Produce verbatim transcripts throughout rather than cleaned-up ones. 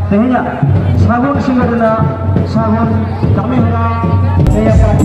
tehnya sabun singadana sabun kami orang meyakan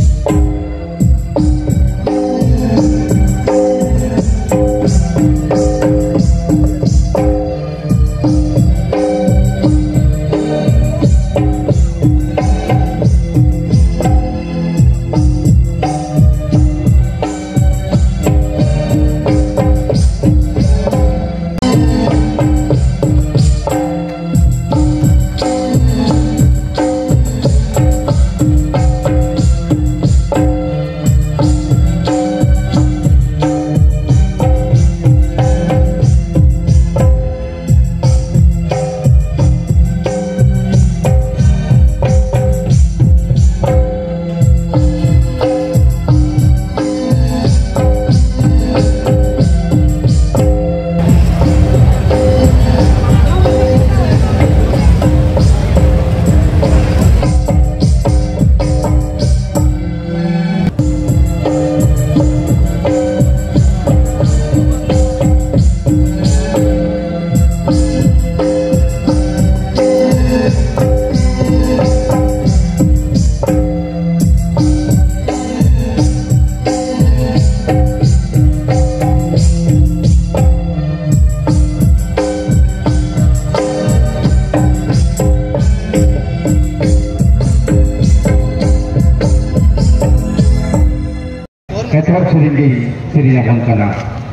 Ketua Seringgi Sri Bangkana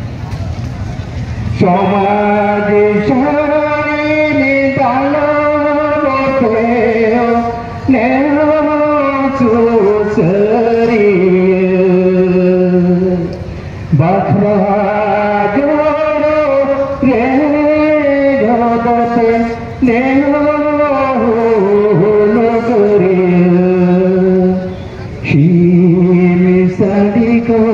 Somaji Sari Dalo Boteo Nero Susari Bakra Joro Regote Nero Nogari Sadiko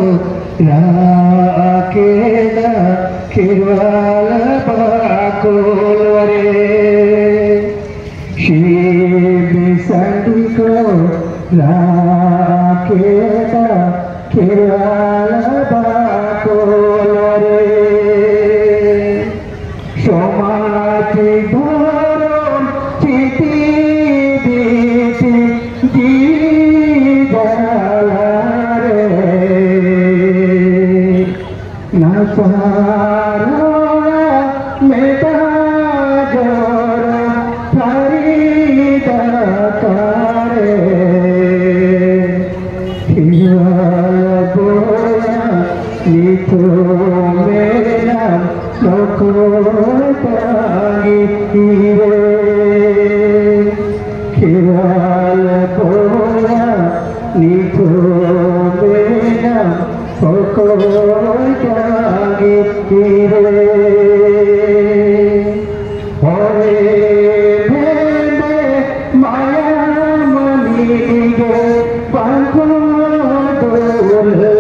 rakeda kirwala pakolore shibi sadiko rakeda kirwala pakolore somati dharam chiti biti di Nasara meta jora farida kare hiya boya nito mera loko tangi hire hiya boya nito mera loko tangi hire hore bende maya manige panko dola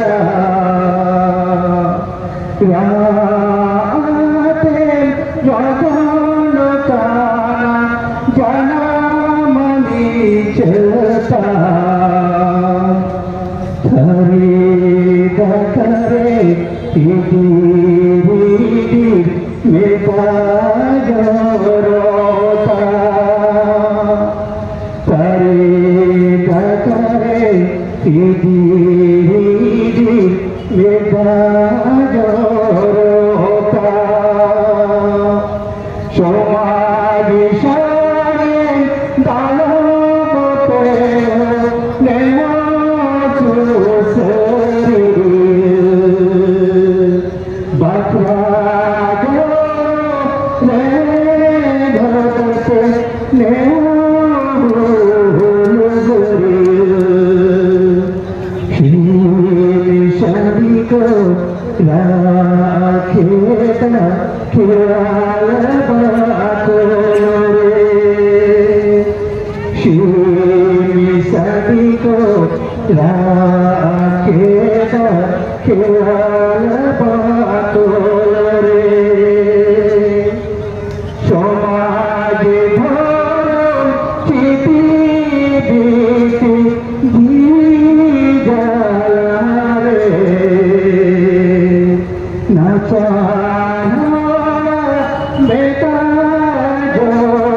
raate jagana kana jana mani cheta hari dakare idi meta jorota hari dakare idi meta jorota somaji sare dalo boteo nemo susari bakra raketa kirala bakolore shimi sadiko raketa kirala bakolore somaji dharam chiti biti dijalare Nachana meta jo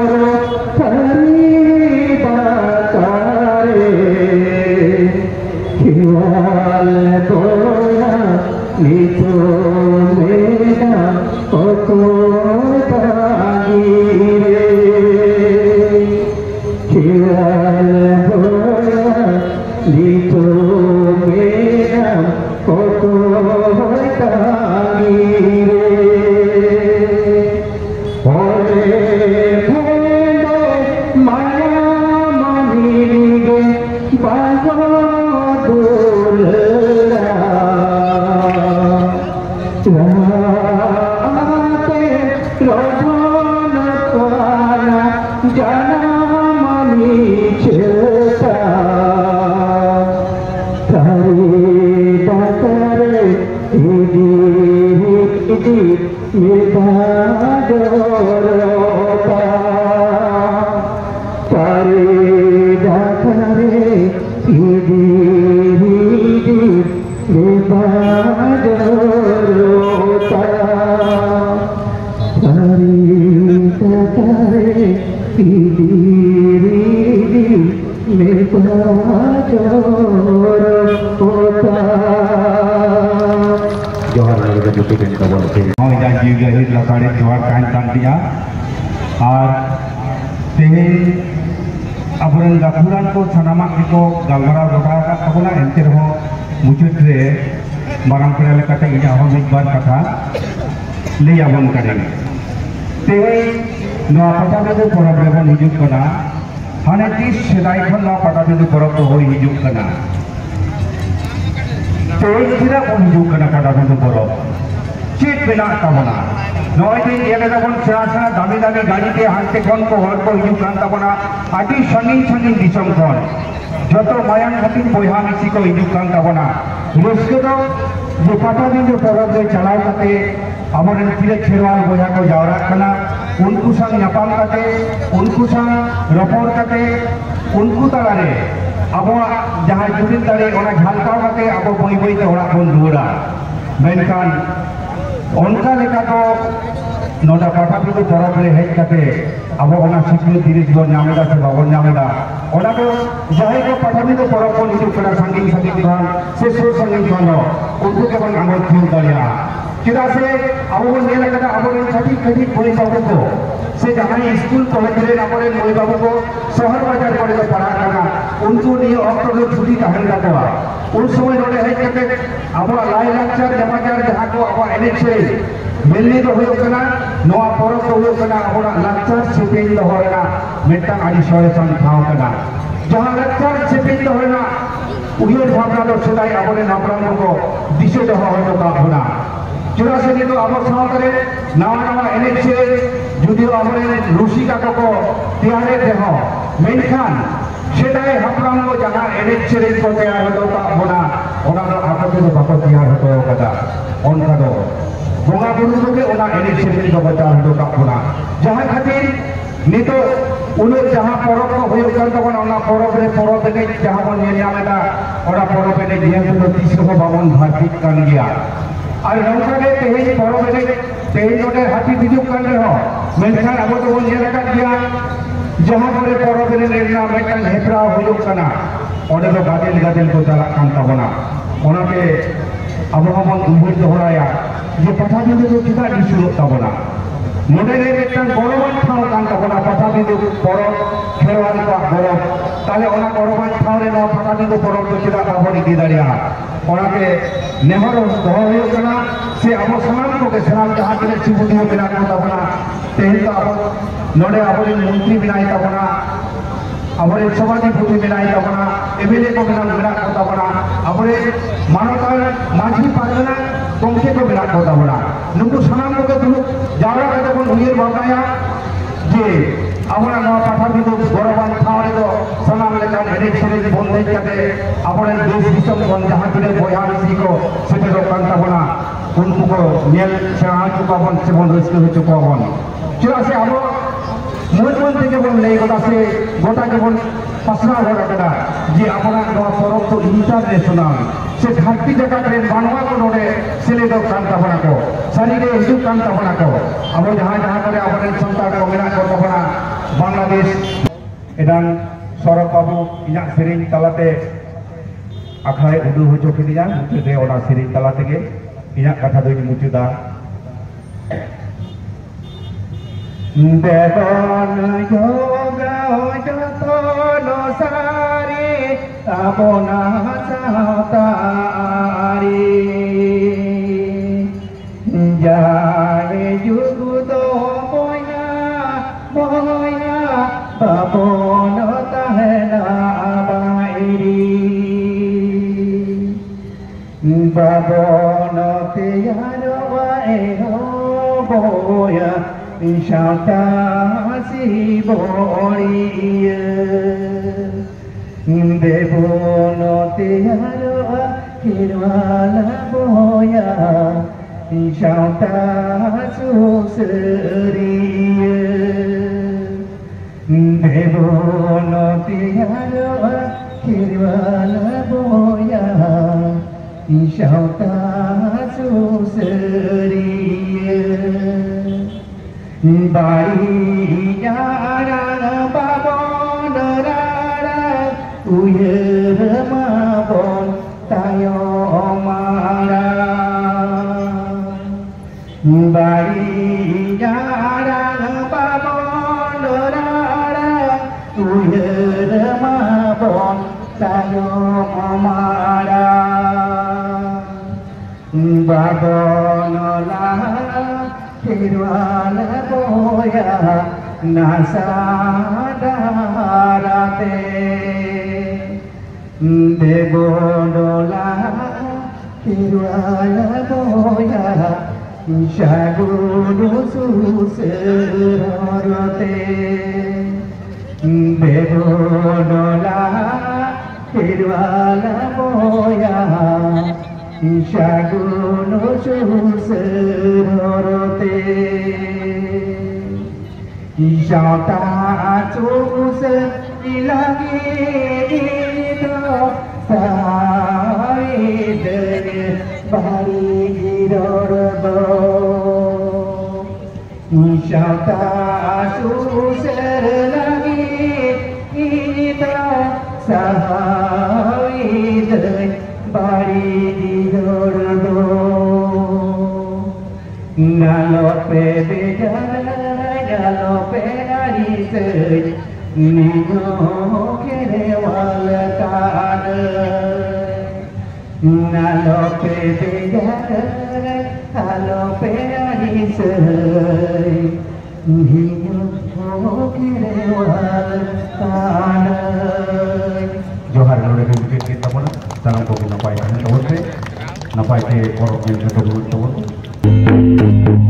janamani cerita Tari datare idi idi mirgadorota Tari datare idi idi mirgadorota Tari datare idi idi mirgadorota Johar lagi begitu kan kawan saya. Mau janji gahir lakari johar kain kantia. Ar tehil apuran gapuran ko sanamak itu galmara roka ka kapuna enter ho mujud re barang pera kata ini ho mikbar kata le abon kadang. Tehil no pata bedu porab rebon hijuk kana. Hane tis sedai khon no pata bedu porab to hoi hijuk kana. Tehil tidak pun hijuk kana pata bedu porab. Cip benak tabona. Noi din ye kada bon serasa dami dami gadi te hante kon ko hor ko hijuk kan tabona. Adi sangin sangin disam kon. Joto mayang hatin boyha misi ko hijuk kan tabona. Ruske do je pata bedu porab de chalao kate amoren tire kherwal boyha ko jawra kana. Unku sang nyapam kate, unku sang ropor kate, unku talare. Abo jahan judin tare ona jhalkao kate abo boi boi te orak bon duara. Menkan onka leka to noda pata bedu porab re hej kate abo ona sikri diri jibon nyameda se babon nyameda. Ona ko jahai ko pata bedu porab bon hidup kana sanging sanging kan se sur sanging kan unku ke bon angol thiu daria. Kita se abo bon nela kata abo ren sati kadi boi babu ko se jahai school college re abo ren boi babu ko शहर बाजार करे तो पढ़ा करना उनको नहीं octo में छुट्टी कहन का तो उन समय रोडे है कि अब लाई लाचार जमाचार जहां को अब एनएचए मिलने तो हुयो कना नोआ परब तो हुयो कना अब लाचार सेपिंग तो होना मेटन आदि सोरेसन थाव कना जहां लाचार सेपिंग तो होना उहियो भावना तो सदाई अब ने नापराम को दिशे तो होनो का होना चुरा से तो अब सावतरे नवा नवा एनएचए जुदियो अब ने रुसिका को तियारे देहो मेनखान सेटाई हापराम को जहां एनएचए को तैयार होतो का होना ओना दो आपते तो बाको तैयार होतो कदा ओनका दो बोंगा बुरु के ओना एनएचए को बता होतो का होना जहां खातिर नितो उन जहां परब को होयो कर तबन ओना परब रे परब के जहां बन नेयामेदा ओना परब ने दिया तो तीस को बावन भाटिक कान गया और नौका के तेज परब ने तेज नोटे हाथी बिजुक कान रे हो मेनखान अब तो बन नेला गया जहां पर परब ने लेना मेटन हेपरा होयो कना ओडे तो गादिल गादिल को चला कान तबना ओना के अब हम उम्मीद दोहराया ये पथा बिंदु तो किदा दिसुरो तबना नोडे रे मेटन बरोबान ठाव कान तबना पथा बिंदु परब खेरवाल का परब ताले ओना बरोबान ठाव रे ना पथा बिंदु परब तो किदा आबोनी दिदारिया ओना के नेहर दोह होयो कना से अब समान को के सलाम जहां के सिबुदियो बिना को तबना तेल तो अब नोडे आबोनी मंत्री बिनाई तबना आबोरे सभापति बिनाई तबना एमएलए को बिना बिना को तबना आबोरे मानवता माझी पारगना गंखे को बिना को तबना नुकु सनाम को दुलु जावरा कते कोन उयर बाबाया जे आबोरा नवा पाठा बिदु गौरवान थावरे दो सनाम लेकान एनेक सेरेज बंदे कते आबोरे देश दिसम बन जहां तिने बोया मिसी को सेटे रो कान तबना उनको को नेल सेहा चुका बन से बन रस्ते हो चुका बन चुरा से आबो मोजमन থেকে বল নেই গোটা সে গোটা কে বল পাসনা গোটা কটা যে আপনার নয়া পরব তো ইন্টারন্যাশনাল সে ঘাটতি জায়গা ট্রেন বানवा को नोडे सेले दो कांता बना को शरीर हिंदू कांता बना को अब जहां जहां करे अपने संतान को मेना को बना बांग्लादेश एदान सरक बाबू इना सेरिन तलाते आखाय उदु हो चोकिदिया मुचुदे ओना सेरिन तलाते के इना कथा दो मुचुदा Devon yoga jatono sari abona satari jare judo boya boya babono tahena abairi babono teyaro wae boya Shanta boriya devono te aro kirwala boya chào ta su seriya devono te aro kirwala boya chào ta su seriya bari yara babon rara uyar mabon tayo mara bari yara babon rara uyar mabon tayo mara babon la kirwala boya nasadarate devonola kirwala boya shagunu suserate devonola kirwala boya Shaguno Chusrote Shanta Chus Ilagito Saide Bari Girorbo Shanta Chus Ilagito Saide Bari Girorbo Nalope Bedana Nalope Arise Nino Kere Walakana Nalope Bedana Nalope Arise Nino Kere Walakana Johar lore ke bukit kita pun dalam kopi napai kan tawar se napai ke korok yang kita dulu tawar